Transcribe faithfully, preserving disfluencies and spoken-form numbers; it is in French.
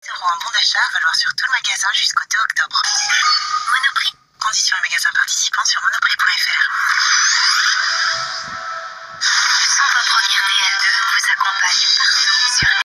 euros en bon d'achat à valoir sur tout le magasin jusqu'au deux octobre. Monoprix. Conditions et magasins participants sur monoprix point F R. Le cent vingt première D L deux vous accompagne partout sur